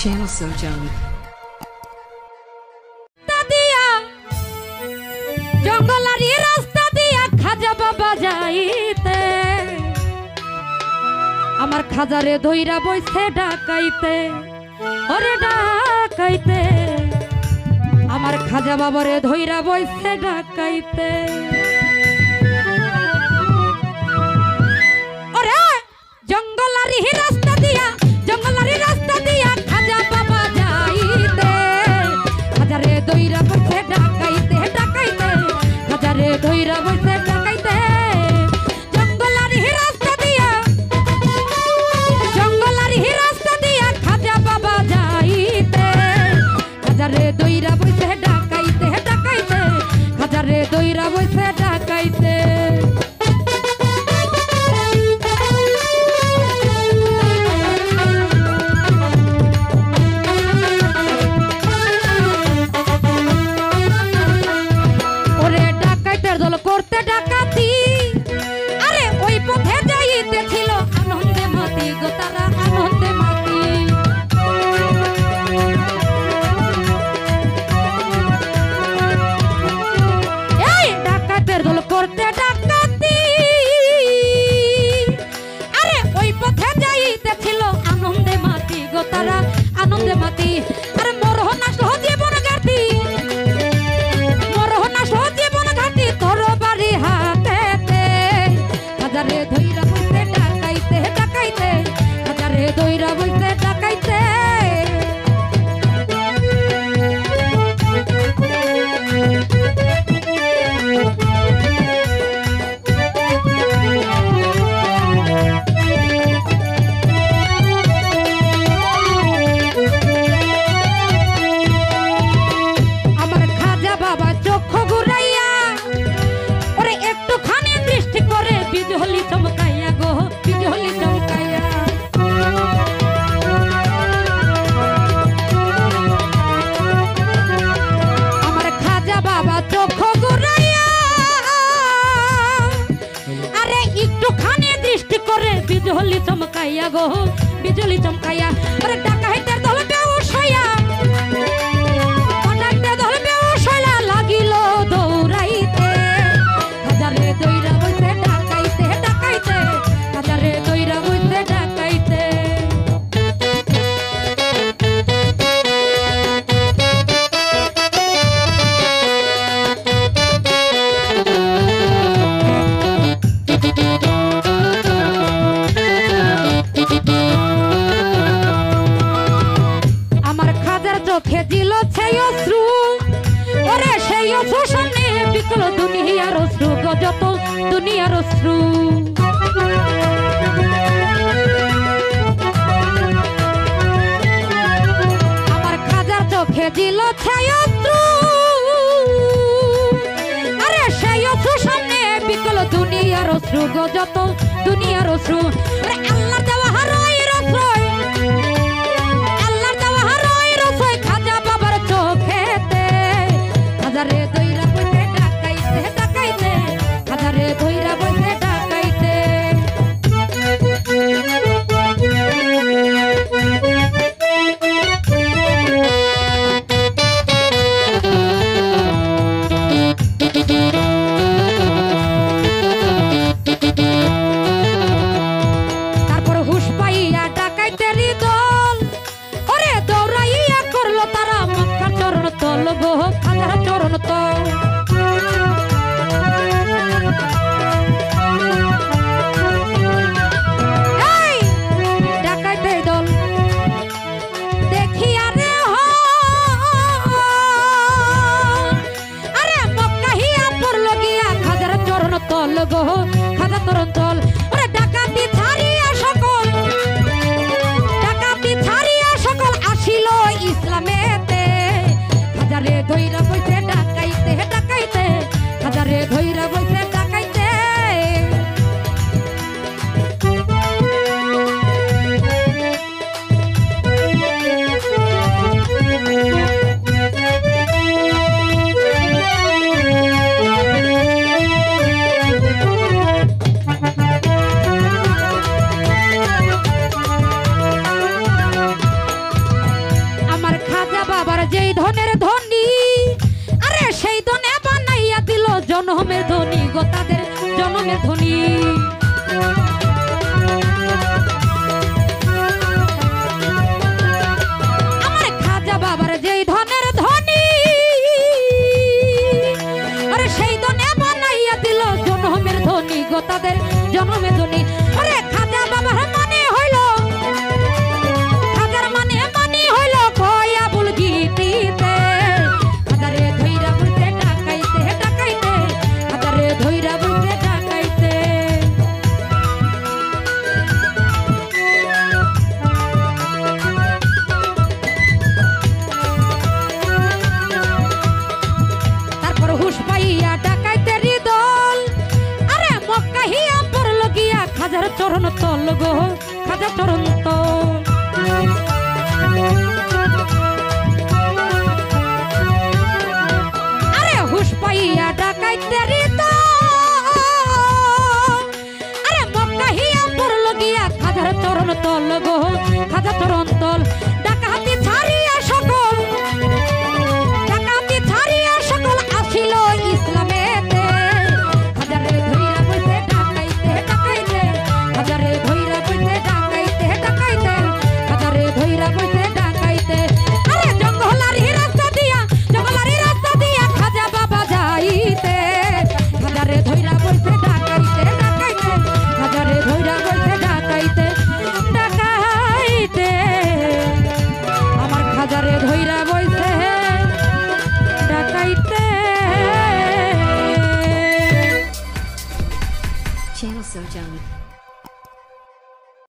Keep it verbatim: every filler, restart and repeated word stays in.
Channel Sojang. जंगलारी रास्ता दिया खाजा बाबा जाइते आमार खाजारे धइरा बइसे डाकाइते ओरे डाकाइते आमार खाजा बाबारे धइरा बइसे डाकाइते ओरे जंगलारी रास्ता दिया जंगलारी रास्ता दिया खाजा बाबा जाइते खाजारे धइरा बइसे डाकाइते डाकाइते खाजारे धइरा बइसे डाकाइते जंगलारी रास्ता दिया जंगलारी रास्ता दिया खाजा बाबा जाइते खाजारे धइरा बइसे डाकाइते डाकाइते खाजारे धइरा बइसे डाकाइते করতে ডাকাতি আরে ওই পথে যাইতে ছিল আনন্দে মাতি গো তারা আনন্দে মাতি এই ডাকাতের দল করতে ডাকাতি আরে ওই পথে যাইতে ছিল আনন্দে মাতি গো তারা আনন্দে মাতি আরে মরহ না সহ জীবন গাতি মরহ না সহ জীবন গাতি তোর খাজারে ধইরা বইতে ডাকাইতে ডাকাইতে খাজারে ধইরা বইতে ডাকাইতে আমার খাজা বাবা চক্ষু ঘুরাইয়া ওরে একটুখানি দৃষ্টি করে বিজলি চমকাইয়া গো বিজলি চমকাইয়া আমার খাজা বাবা চোখ ঘুরাইয়া আরে একটুখানি দৃষ্টি করে বিজলি চমকাইয়া গো বিজলি চমকাইয়া আরে ডাকাইতের দল বেহুশ হইয়া ডাকাইতের দল বেহুশ হইয়া লাগিল দৌড়াইতে খাজারে দইরা বইতে ডাকাইতে ডাকাইতে খাজারে দইরা বইতে ডাকাইতে আমার খাজার চোখে দিল সেই অশ্রু ওরে সেই অশ্রু সামনে বিকল দুনিয়ার অশ্রু যত দুনিয়ার অশ্রু আমার খাজার চোখে দিল সেই অশ্রু আরে সেই অশ্রু সামনে বিকল দুনিয়ার অশ্রু যত দুনিয়ার অশ্রু আরে আল্লাহ দেওয়া হারাই রসই আল্লাহ দেওয়া হারাই রসই খাজা বাবার চোখেতে খাজারে দইরা বইতে ডাকাইতে ডাকাইতে খাজারে দইরা বইতে ডাকাইতে তারপর হুশ পাইয়া ডাকাইতের দল ওরে দৌড়াইয়া করলো তারা মক্কার চরণ তল গো খাজার চরণ তল এই ডাকাইতের দল দেখিয়া রে আরে মক্কা হিয়া পড়লো গিয়া খাজার চরণ তল গো খাজার চরণ তল ওরে ডাকাতি ছাড়িয়া সকল ডাকাতি ছাড়িয়া সকল আসিল ইসলামেতে খাজারে ধইরা বইতে ডাকাইতে ডাকাইতে তাদের জনমের ধ্বনি। আমার খাজা বাবার যেই ধনের ধনী, আরে সেই ধনে বানাইয়া দিল জনমের ধ্বনি গো তাদের জনমের ধ্বনি। আরে খাজা বাবার মানে হইল, খাজার মানে মানে হইল কয়া বুল গীতিতে, খাজারে ধইরা বলতে ডাকাইতে ডাকাইতে, খাজারে ধইরা বলতে ডাকাইতে। তারপর হুশ পাইয়া ডাকাইতে দল, আরে মক্কা হিয়া পড়ল গিয়া খাজার চরণ তল গো, খাজার চরণ তল। আরে হুশ পাইয়া ডাকাইতে দল, আরে মক্কা হিয়া পড়ল গিয়া খাজার চরণ তল গো, খাজার চরণ